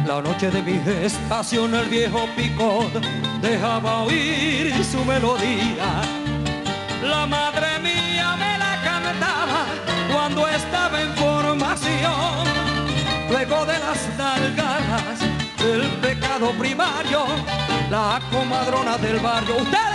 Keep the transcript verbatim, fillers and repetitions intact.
La noche de mi gestación el viejo Picot dejaba oír su melodía. La madre mía me la cantaba cuando estaba en formación. Luego de las nalgadas, el pecado primario, la comadrona del barrio. ¡Ustedes!